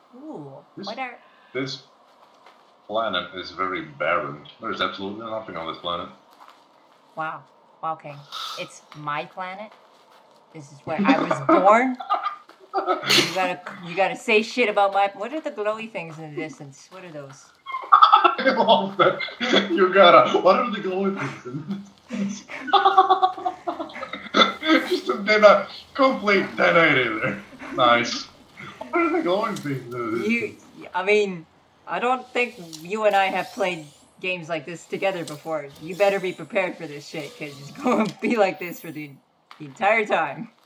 Ooh, This, what are... this planet is very barren. There's absolutely nothing on this planet. Wow. Okay. It's my planet. This is where I was born. You gotta say shit about my... What are the glowy things in the distance? What are those? I love that. You gotta. What are the glowing things? Just did a complete 1080 there. Nice. What are the glowing things? I mean, I don't think you and I have played games like this together before. You better be prepared for this shit, because it's going to be like this for the entire time.